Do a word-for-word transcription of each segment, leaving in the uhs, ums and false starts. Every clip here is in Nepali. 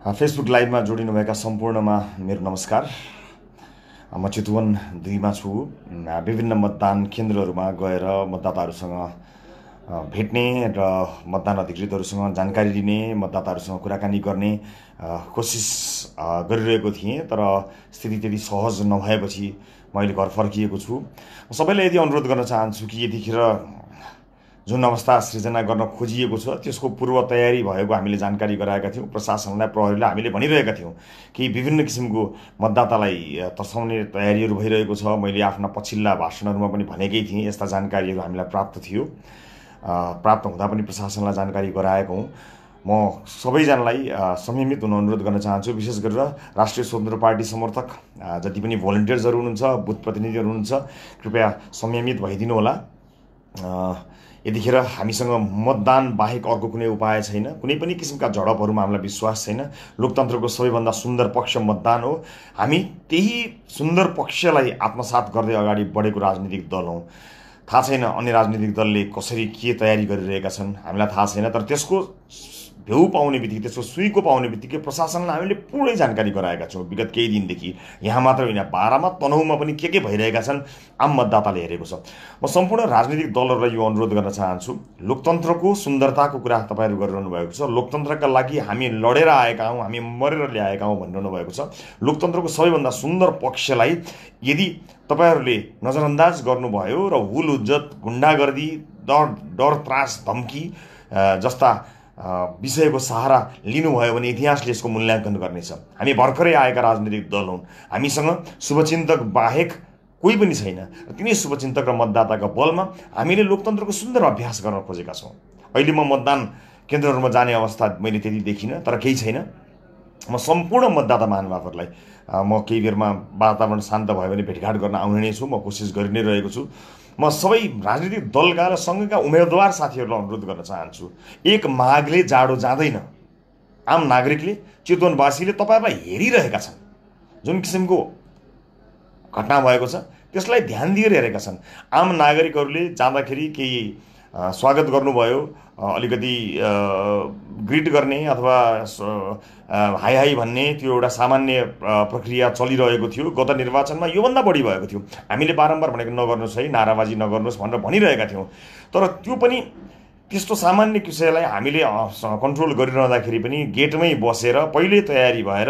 फेसबुक लाइभमा जोडिनुभएका सम्पूर्णमा मेरो नमस्कार। म चितवन दुईमा छु। विभिन्न मतदान केन्द्रहरूमा गएर मतदाताहरूसँग भेट्ने र मतदान अधिकृतहरूसँग जानकारी लिने, मतदाताहरूसँग कुराकानी गर्ने कोसिस गरिरहेको थिएँ, तर स्थिति त्यति सहज नभएपछि म अहिले घर फर्किएको छु। सबैलाई यदि अनुरोध गर्न चाहन्छु कि यतिखेर जुन अवस्था सृजना गर्न खोजिएको छ त्यसको पूर्व तयारी भएको हामीले जानकारी गराएका थियौँ। प्रशासनलाई, प्रहरीलाई हामीले भनिरहेका थियौँ कि विभिन्न किसिमको मतदातालाई तर्साउने तयारीहरू भइरहेको छ। मैले आफ्ना पछिल्ला भाषणहरूमा पनि भनेकै थिएँ, यस्ता जानकारीहरू हामीलाई प्राप्त थियो। प्राप्त हुँदा पनि प्रशासनलाई जानकारी गराएको हुँ। म सबैजनालाई संयमित हुन अनुरोध गर्न चाहन्छु। विशेष गरेर राष्ट्रिय स्वतन्त्र पार्टी समर्थक जति पनि भोलिन्टियर्सहरू हुनुहुन्छ, बुथ प्रतिनिधिहरू हुनुहुन्छ, कृपया संयमित भइदिनु होला। यतिखेर हामीसँग मतदान बाहेक अर्को कुनै उपाय छैन। कुनै पनि किसिमका झडपहरूमा हामीलाई विश्वास छैन। लोकतन्त्रको सबैभन्दा सुन्दर पक्ष मतदान हो। हामी त्यही सुन्दर पक्षलाई आत्मसात गर्दै अगाडि बढेको राजनीतिक दल हौँ। थाहा छैन अन्य राजनीतिक दलले कसरी के तयारी गरिरहेका छन्, हामीलाई थाहा छैन। तर त्यसको भ्यू पाउने बित्तिकै, त्यसको सुइको पाउने बित्तिकै प्रशासनलाई हामीले पुरै जानकारी गराएका छौँ विगत केही दिनदेखि। यहाँ मात्र होइन, बाह्रमा तनहुमा पनि के के भइरहेका छन् आम मतदाताले हेरेको छ। म सम्पूर्ण राजनीतिक दलहरूलाई यो अनुरोध गर्न चाहन्छु, लोकतन्त्रको सुन्दरताको कुरा तपाईँहरू गरिरहनु भएको छ। लोकतन्त्रका लागि हामी लडेर आएका हौँ, हामी मरेर ल्याएका हौँ भनिरहनु भएको छ। लोकतन्त्रको सबैभन्दा सुन्दर पक्षलाई यदि तपाईँहरूले नजरअन्दाज गर्नुभयो र हुल हुज्जत, गुन्डागर्दी, डर डर त्रास, धम्की जस्ता विषयको सहारा लिनुभयो भने इतिहासले यसको मूल्याङ्कन गर्नेछ। हामी भर्खरै आएका राजनीतिक दल हुन्। हामीसँग शुभचिन्तक बाहेक कोही पनि छैन। तिनै शुभचिन्तक र मतदाताका बलमा हामीले लोकतन्त्रको सुन्दर अभ्यास गर्न खोजेका छौँ। अहिले म मतदान केन्द्रहरूमा जाने अवस्था मैले त्यति देखिनँ, तर केही छैन। म सम्पूर्ण मतदाता महानुभावहरूलाई म केही बेरमा वातावरण शान्त भयो भने भेटघाट गर्न आउने नै छु। म कोसिस गरि नै रहेको छु। म सबै राजनीतिक दलका र सँगैका उम्मेदवार साथीहरूलाई अनुरोध गर्न चाहन्छु, एक माघले जाडो जाँदैन। आम नागरिकले, चितवनवासीले तपाईँहरूलाई हेरिरहेका छन्। जुन किसिमको घटना भएको छ त्यसलाई ध्यान दिएर हेरेका छन्। आम नागरिकहरूले जाँदाखेरि केही स्वागत गर्नुभयो, अलिकति ग्रिट गर्ने अथवा हाई हाई भन्ने त्यो एउटा सामान्य प्रक्रिया चलिरहेको थियो। गत निर्वाचनमा योभन्दा बढी भएको थियो। हामीले बारम्बार भनेको नगर्नुहोस् है, नाराबाजी नगर्नुहोस् भनेर भनिरहेका थियौँ। तर त्यो पनि त्यस्तो सामान्य विषयलाई हामीले कन्ट्रोल गरिरहँदाखेरि पनि गेटमै बसेर पहिले तयारी भएर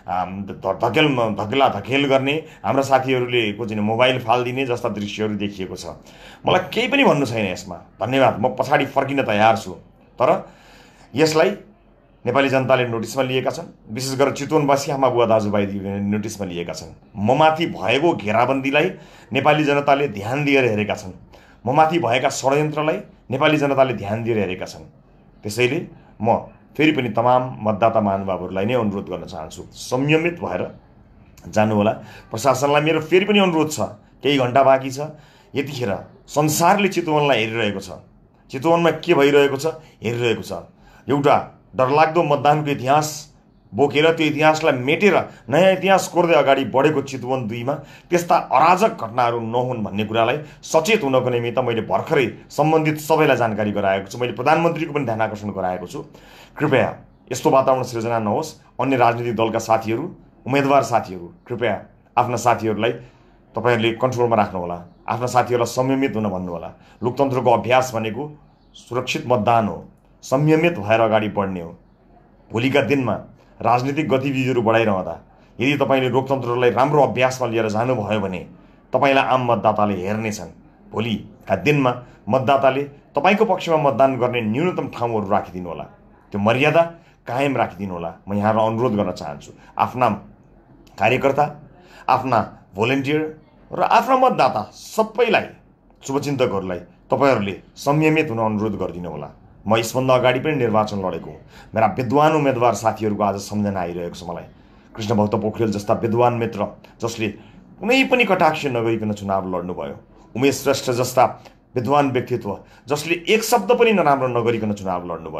धकेल धकेला धकेल गर्ने, हाम्रा साथीहरूले को चाहिँ मोबाइल फालिदिने जस्ता दृश्यहरू देखिएको छ। मलाई केही पनि भन्नु छैन यसमा। धन्यवाद, म पछाडि फर्किन तयार छु। तर यसलाई नेपाली जनताले नोटिसमा लिएका छन्। विशेष गरेर चितवनवासी आमा बुवा दाजुभाइ नोटिसमा लिएका छन्। म माथि भएको घेराबन्दीलाई नेपाली जनताले ध्यान दिएर हेरेका छन्। म माथि भएका षड्यन्त्रलाई नेपाली जनताले ध्यान दिएर हेरेका छन्। त्यसैले म फेरि पनि तमाम मतदाता महानुभावहरूलाई नै अनुरोध गर्न चाहन्छु, संयमित भएर जानुहोला। प्रशासनलाई मेरो फेरि पनि अनुरोध छ, केही घन्टा बाँकी छ। यतिखेर संसारले चितवनलाई हेरिरहेको छ। चितवनमा के भइरहेको छ हेरिरहेको छ। एउटा डरलाग्दो मतदानको इतिहास बोकेर त्यो इतिहासलाई मेटेर नयाँ इतिहास कोर्दै अगाडि बढेको चितवन दुईमा त्यस्ता अराजक घटनाहरू नहुन् भन्ने कुरालाई सचेत हुनको निमित्त मैले भर्खरै सम्बन्धित सबैलाई जानकारी गराएको छु। मैले प्रधानमन्त्रीको पनि ध्यान आकर्षण गराएको छु। कृपया यस्तो वातावरण सृजना नहोस्। अन्य राजनीतिक दलका साथीहरू, उम्मेदवार साथीहरू, कृपया आफ्ना साथीहरूलाई तपाईँहरूले कन्ट्रोलमा राख्नुहोला। आफ्ना साथीहरूलाई संयमित हुन भन्नुहोला। लोकतन्त्रको अभ्यास भनेको सुरक्षित मतदान हो, संयमित भएर अगाडि बढ्ने हो। भोलिका दिनमा राजनीतिक गतिविधिहरू बढाइरहँदा यदि तपाईँले लोकतन्त्रलाई राम्रो अभ्यासमा लिएर जानुभयो भने तपाईँलाई आम मतदाताले हेर्नेछन्। भोलिका दिनमा मतदाताले तपाईँको पक्षमा मतदान गर्ने न्यूनतम ठाउँहरू राखिदिनु होला, त्यो मर्यादा कायम राखिदिनु होला। म यहाँलाई अनुरोध गर्न चाहन्छु, आफ्ना कार्यकर्ता, आफ्ना भोलिन्टियर र आफ्ना मतदाता सबैलाई, शुभचिन्तकहरूलाई तपाईँहरूले संयमित हुन अनुरोध गरिदिनु होला। म यसभन्दा अगाडि पनि निर्वाचन लडेको हुँ। मेरा विद्वान उम्मेदवार साथीहरूको आज सम्झना आइरहेको छ मलाई। कृष्णभक्त पोखरेल जस्ता विद्वान मित्र जसले कुनै पनि कटाक्ष नगरिकन चुनाव लड्नुभयो। उमेश श्रेष्ठ जस्ता विद्वान व्यक्तित्व जसले एक शब्द पनि नराम्रो नगरिकन चुनाव लड्नुभयो।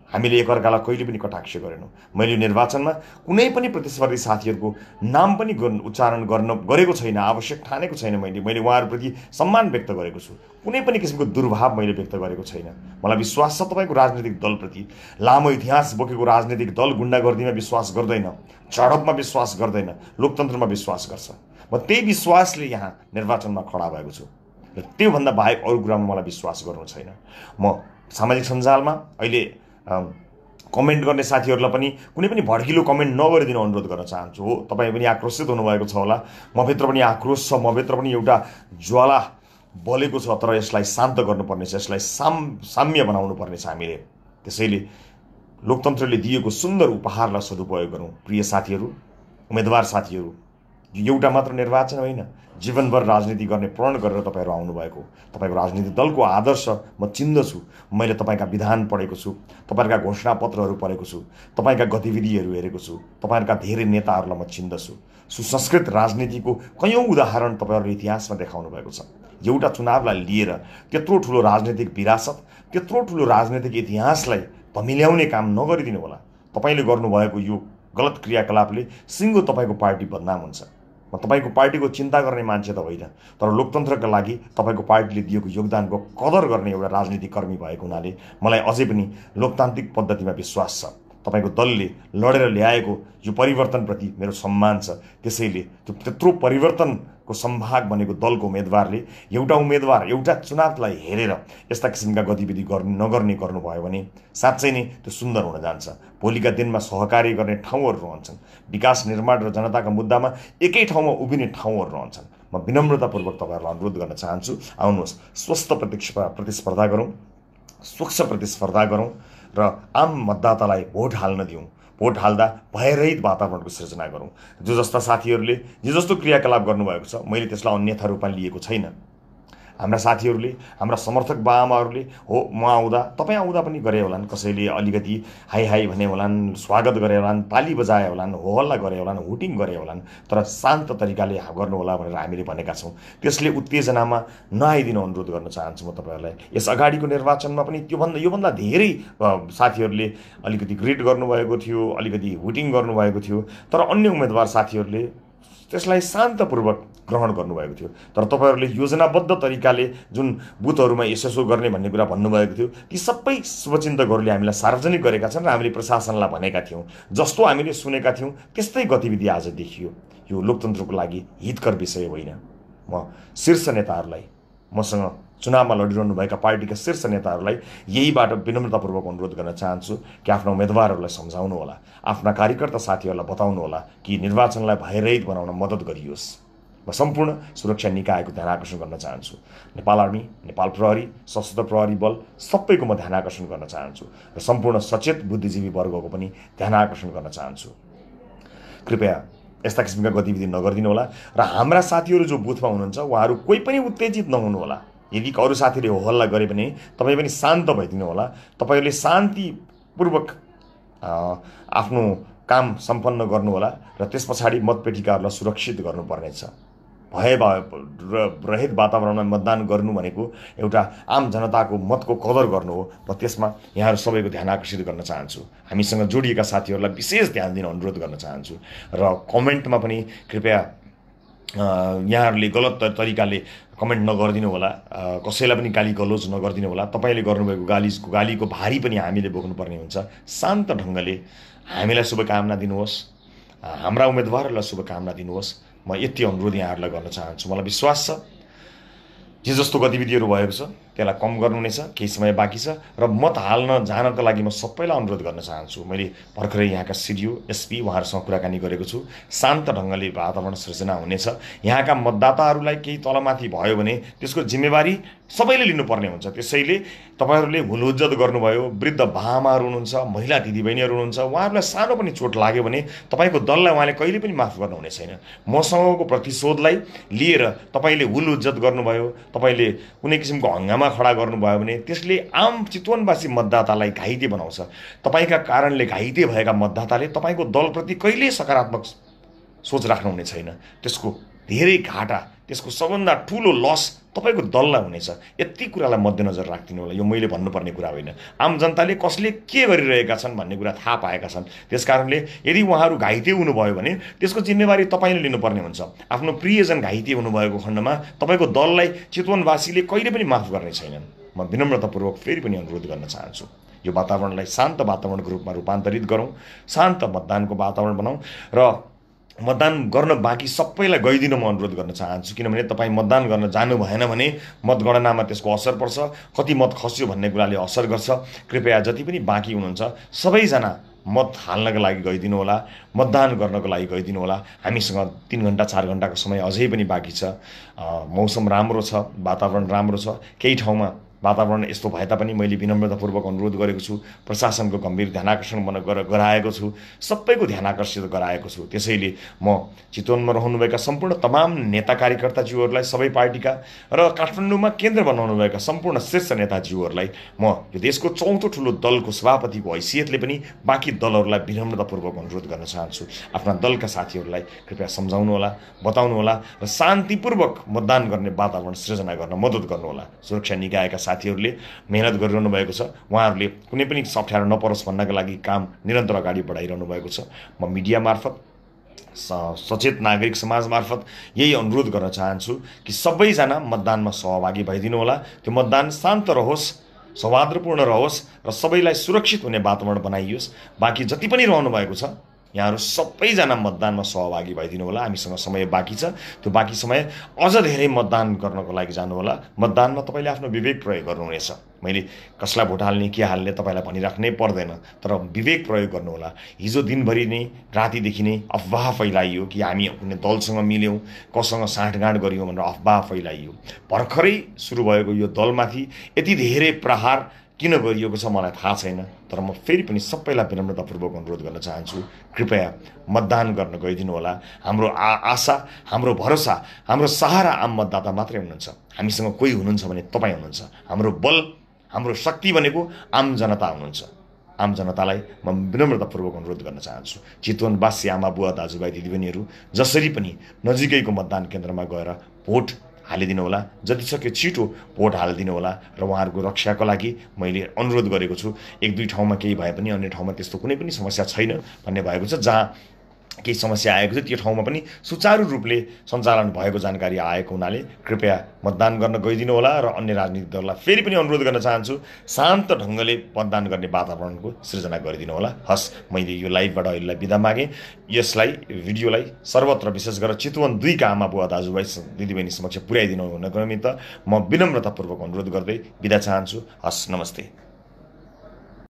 हामीले एकअर्कालाई कहिले पनि कटाक्ष गरेनौँ। मैले निर्वाचनमा कुनै पनि प्रतिस्पर्धी साथीहरूको नाम पनि उच्चारण गर्न गरेको छैन, आवश्यक ठानेको छैन। मैले मैले उहाँहरूप्रति सम्मान व्यक्त गरेको छु, कुनै पनि किसिमको दुर्भाव मैले व्यक्त गरेको छैन। मलाई विश्वास छ तपाईँको राजनीतिक दलप्रति। लामो इतिहास बोकेको राजनीतिक दल गुण्डागर्दीमा विश्वास गर्दैन, झडपमा विश्वास गर्दैन, लोकतन्त्रमा विश्वास गर्छ। म त्यही विश्वासले यहाँ निर्वाचनमा खडा भएको छु र त्योभन्दा बाहेक अरू कुरामा मलाई विश्वास गर्नु छैन। म सामाजिक सञ्जालमा अहिले कमेन्ट गर्ने साथीहरूलाई पनि कुनै पनि भड्किलो कमेन्ट नगरिदिनु अनुरोध गर्न चाहन्छु। हो, तपाईँ पनि आक्रोशित हुनुभएको छ होला, मभित्र पनि आक्रोश छ, मभित्र पनि एउटा ज्वाला बलेको छ, तर यसलाई शान्त गर्नुपर्ने छ, यसलाई साम साम्य बनाउनु पर्ने छ हामीले। त्यसैले लोकतन्त्रले दिएको सुन्दर उपहारलाई सदुपयोग गरौँ। प्रिय साथीहरू, उम्मेदवार साथीहरू, यो एउटा मात्र निर्वाचन होइन, जीवनभर राजनीति गर्ने प्रण गरेर तपाईँहरू आउनुभएको। तपाईँको राजनीतिक दलको आदर्श म चिन्दछु। मैले तपाईँका विधान पढेको छु, तपाईँहरूका घोषणापत्रहरू पढेको छु, तपाईँका गतिविधिहरू हेरेको छु, तपाईँहरूका धेरै नेताहरूलाई म चिन्दछु। सुसंस्कृत राजनीतिको कयौँ उदाहरण तपाईँहरूले इतिहासमा देखाउनु भएको छ। एउटा चुनावलाई लिएर त्यत्रो ठुलो राजनीतिक विरासत, त्यत्रो ठुलो राजनीतिक इतिहासलाई धमिल्याउने काम नगरिदिनु होला। तपाईँले गर्नुभएको यो गलत क्रियाकलापले सिङ्गो तपाईँको पार्टी बदनाम हुन्छ। म तपाईँको पार्टीको चिन्ता गर्ने मान्छे त होइन, तर लोकतन्त्रका लागि तपाईँको पार्टीले दिएको योगदानको कदर गर्ने एउटा राजनीतिक कर्मी भएको हुनाले मलाई अझै पनि लोकतान्त्रिक पद्धतिमा विश्वास छ। तपाईँको दलले लडेर ल्याएको यो परिवर्तनप्रति मेरो सम्मान छ। त्यसैले त्यो त्यत्रो परिवर्तनको सम्भाग बनेको दलको उम्मेदवारले एउटा उम्मेदवार एउटा चुनावलाई हेरेर यस्ता किसिमका गतिविधि गर्ने नगर्ने गर्नुभयो भने साँच्चै नै त्यो सुन्दर हुन जान्छ। भोलिका दिनमा सहकार्य गर्ने ठाउँहरू रहन्छन्, विकास निर्माण र जनताका मुद्दामा एकै ठाउँमा उभिने ठाउँहरू रहन्छन्। म विनम्रतापूर्वक तपाईँहरूलाई अनुरोध गर्न चाहन्छु, आउनुहोस् स्वस्थ प्रतिस्पर्धा गरौँ, स्वच्छ प्रतिस्पर्धा गरौँ र आम मतदातालाई भोट हाल्न दिउँ। भोट हाल्दा भयरहित वातावरणको सृजना गरौँ। जो जस्ता साथीहरूले जे जस्तो क्रियाकलाप गर्नुभएको छ, मैले त्यसलाई अन्यथा रूपमा लिएको छैन। हाम्रा साथीहरूले, हाम्रा समर्थक बाआमाहरूले हो म आउँदा तपाईँ आउँदा पनि गरे होलान्, कसैले अलिकति हाई हाई भने होलान्, स्वागत गरे होलान्, ताली बजाए होलान्, होहल्ला गरे होलान्, हुटिङ गरे होलान्, तर शान्त तरिकाले गर्नुहोला भनेर हामीले भनेका छौँ। त्यसले उत्तेजनामा नआइदिनु अनुरोध गर्न चाहन्छु म तपाईँहरूलाई। यस अगाडिको निर्वाचनमा पनि त्योभन्दा योभन्दा धेरै साथीहरूले अलिकति ग्रिट गर्नुभएको थियो, अलिकति हुटिङ गर्नुभएको थियो, तर अन्य उम्मेदवार साथीहरूले त्यसलाई शान्तपूर्वक ग्रहण गर्नुभएको थियो। तर तपाईँहरूले योजनाबद्ध तरिकाले जुन बुथहरूमा यसो गर्ने भन्ने कुरा भन्नुभएको थियो, ती सबै शुभचिन्तकहरूले हामीलाई सार्वजनिक गरेका छन् र हामीले प्रशासनलाई भनेका थियौँ। जस्तो हामीले सुनेका थियौँ त्यस्तै गतिविधि आज देखियो। यो लोकतन्त्रको लागि हितकर विषय होइन। म शीर्ष नेताहरूलाई, मसँग चुनावमा लडिरहनुभएका पार्टीका शीर्ष नेताहरूलाई यहीबाट विनम्रतापूर्वक अनुरोध गर्न चाहन्छु कि आफ्ना उम्मेदवारहरूलाई सम्झाउनु होला, आफ्ना कार्यकर्ता साथीहरूलाई बताउनु होला कि निर्वाचनलाई भयरहित बनाउन मद्दत गरियोस्। म सम्पूर्ण सुरक्षा निकायको ध्यान आकर्षण गर्न चाहन्छु। नेपाल आर्मी, नेपाल प्रहरी, सशस्त्र प्रहरी बल सबैको म ध्यान आकर्षण गर्न चाहन्छु र सम्पूर्ण सचेत बुद्धिजीवी वर्गको पनि ध्यान आकर्षण गर्न चाहन्छु। कृपया यस्ता किसिमका गतिविधि नगरिदिनु होला र हाम्रा साथीहरू जो बुथमा हुनुहुन्छ उहाँहरू कोही पनि उत्तेजित नहुनु होला। यदि अरू साथीले हो हल्ला गरे भने तपाईँ पनि शान्त भइदिनु होला। तपाईँहरूले शान्तिपूर्वक आफ्नो काम सम्पन्न गर्नुहोला र त्यस पछाडि मतपेटिकाहरूलाई सुरक्षित गर्नुपर्नेछ। भय रहित वातावरणमा मतदान गर्नु भनेको एउटा आम जनताको मतको कदर गर्नु हो र त्यसमा यहाँहरू सबैको ध्यान आकर्षित गर्न चाहन्छु। हामीसँग जोडिएका साथीहरूलाई विशेष ध्यान दिन अनुरोध गर्न चाहन्छु र कमेन्टमा पनि कृपया यहाँहरूले गलत तरिकाले कमेन्ट नगरिदिनु होला, कसैलाई पनि गाली गलोज नगरिदिनु होला। तपाईँले गर्नुभएको गालीको गालीको भारी पनि हामीले बोक्नुपर्ने हुन्छ। शान्त ढङ्गले हामीलाई शुभकामना दिनुहोस्, हाम्रा उम्मेदवारहरूलाई शुभकामना दिनुहोस्। म यति अनुरोध यहाँहरूलाई गर्न चाहन्छु। मलाई विश्वास छ जे जस्तो गतिविधिहरू भएको छ त्यसलाई कम गर्नु नै छ, केही समय बाँकी छ र मत हाल्न जानको लागि म सबैलाई अनुरोध गर्न चाहन्छु। मैले भर्खरै यहाँका सिडिओ एसपी उहाँहरूसँग कुराकानी गरेको छु। शान्त ढङ्गले वातावरण सृजना हुनेछ। यहाँका मतदाताहरूलाई केही तलमाथि भयो भने त्यसको जिम्मेवारी सबैले लिनुपर्ने हुन्छ। त्यसैले तपाईँहरूले हुलहुज्जत गर्नुभयो, वृद्ध बाआमाहरू हुनुहुन्छ, महिला दिदीबहिनीहरू हुनुहुन्छ, उहाँहरूलाई सानो पनि चोट लाग्यो भने तपाईँको दललाई उहाँले कहिले पनि माफ गर्नुहुने छैन। मसँगको प्रतिशोधलाई लिएर तपाईँले हुलहुज्जत गर्नुभयो, तपाईँले कुनै किसिमको हङ्गामा खडा गर्नुभयो भने त्यसले आम चितवनवासी मतदातालाई घाइते बनाउँछ। तपाईँका कारणले घाइते भएका मतदाताले तपाईँको दलप्रति कहिल्यै सकारात्मक सोच राख्नुहुने छैन। त्यसको धेरै घाटा त्यसको सबभन्दा ठुलो लस तपाईँको दललाई हुनेछ। यति कुरालाई मध्यनजर राखिदिनु होला। यो मैले भन्नुपर्ने कुरा होइन। आम जनताले कसले के गरिरहेका छन् भन्ने कुरा थाहा पाएका छन्। त्यसकारणले यदि उहाँहरू घाइते हुनुभयो भने त्यसको जिम्मेवारी तपाईँले लिनुपर्ने हुन्छ। आफ्नो प्रियजन घाइते हुनुभएको खण्डमा तपाईँको दललाई चितवनवासीले कहिले पनि माफ गर्ने छैनन्। म विनम्रतापूर्वक फेरि पनि अनुरोध गर्न चाहन्छु, यो वातावरणलाई शान्त वातावरणको रूपमा रूपान्तरित गरौँ, शान्त मतदानको वातावरण बनाऊँ र मतदान गर्न बाँकी सबैलाई गइदिन म अनुरोध गर्न चाहन्छु। किनभने तपाईँ मतदान गर्न जानु भएन भने मतगणनामा त्यसको असर पर्छ, कति मत खस्यो भन्ने कुराले असर गर्छ। कृपया जति पनि बाँकी हुनुहुन्छ सबैजना मत हाल्नको लागि गइदिनु होला, मतदान गर्नको लागि गइदिनु होला। हामीसँग तिन घन्टा चार घन्टाको समय अझै पनि बाँकी छ। मौसम राम्रो छ, वातावरण राम्रो छ। केही ठाउँमा वातावरण यस्तो भए तापनि मैले विनम्रतापूर्वक अनुरोध गरेको छु, प्रशासनको गम्भीर ध्यानाकर्षण मन गराएको छु, सबैको ध्यानाकर्षित गराएको छु। त्यसैले म चितवनमा रहनुभएका सम्पूर्ण तमाम नेता कार्यकर्ताज्यूहरूलाई, सबै पार्टीका र काठमाडौँमा केन्द्र बनाउनुभएका सम्पूर्ण शीर्ष नेताज्यूहरूलाई म यो देशको चौथो ठुलो दलको सभापतिको हैसियतले पनि बाँकी दलहरूलाई विनम्रतापूर्वक अनुरोध गर्न चाहन्छु। आफ्ना दलका साथीहरूलाई कृपया सम्झाउनु होला, बताउनु होला र शान्तिपूर्वक मतदान गर्ने वातावरण सृजना गर्न मद्दत गर्नुहोला। सुरक्षा निकायका साथीहरूले मेहनत गरिरहनु भएको छ। उहाँहरूले कुनै पनि अप्ठ्यारो नपरोस् भन्नका लागि काम निरन्तर अगाडि बढाइरहनु भएको छ। म मिडिया मार्फत, सचेत नागरिक समाज मार्फत यही अनुरोध गर्न चाहन्छु कि सबैजना मतदानमा सहभागी भइदिनु होला। त्यो मतदान शान्त रहोस्, सौहार्दपूर्ण रहोस् र सबैलाई सुरक्षित हुने वातावरण बनाइयोस्। बाँकी जति पनि रहनु भएको छ यहाँहरू सबैजना मतदानमा सहभागी भइदिनु होला। हामीसँग समय बाँकी छ। त्यो बाँकी समय अझ धेरै मतदान गर्नको लागि जानु होला। मतदानमा तपाईँले आफ्नो विवेक प्रयोग गर्नुहुनेछ। मैले कसलाई भोट हाल्ने के हाल्ने तपाईँलाई भनिराख्नै पर्दैन, तर विवेक प्रयोग गर्नुहोला। हिजो दिनभरि नै रातिदेखि नै अफवाह फैलाइयो कि हामी कुनै दलसँग मिल्यौँ, कसँग साँठगाँठ गरियौँ भनेर अफवाह फैलाइयो। भर्खरै सुरु भएको यो दलमाथि यति धेरै प्रहार किन गरिएको छ मलाई थाहा छैन, तर म फेरि पनि सबैलाई विनम्रतापूर्वक अनुरोध गर्न चाहन्छु, कृपया मतदान गर्न गइदिनु होला। हाम्रो आ आशा, हाम्रो भरोसा, हाम्रो सहारा आम मतदाता मात्रै हुनुहुन्छ। हामीसँग कोही हुनुहुन्छ भने तपाईँ हुनुहुन्छ। हाम्रो बल, हाम्रो शक्ति भनेको आम जनता हुनुहुन्छ। आम जनतालाई म विनम्रतापूर्वक अनुरोध गर्न चाहन्छु, चितवनवासी आमा बुवा दाजुभाइ दिदीबहिनीहरू जसरी पनि नजिकैको मतदान केन्द्रमा गएर भोट हालिदिनु होला। जति सक्यो छिटो भोट हालिदिनु होला र उहाँहरूको रक्षाको लागि मैले अनुरोध गरेको छु। एक दुई ठाउँमा केही भए पनि अन्य ठाउँमा त्यस्तो कुनै पनि समस्या छैन भन्ने भएको छ। जहाँ केही समस्या आएको छ त्यो ठाउँमा पनि सुचारू रूपले सञ्चालन भएको जानकारी आएको हुनाले कृपया मतदान गर्न गइदिनु होला। र अन्य राजनीतिक दललाई फेरि पनि अनुरोध गर्न चाहन्छु, शान्त ढङ्गले मतदान गर्ने वातावरणको सृजना गरिदिनु होला। हस्, मैले यो लाइभबाट अहिलेलाई बिदा मागेँ। यसलाई भिडियोलाई सर्वत्र विशेष गरेर चितवन दुईका आमा बुवा दाजुभाइ दिदीबहिनी समक्ष पुर्याइदिनु हुनको निमित्त म विनम्रतापूर्वक अनुरोध गर्दै बिदा चाहन्छु। हस्, नमस्ते।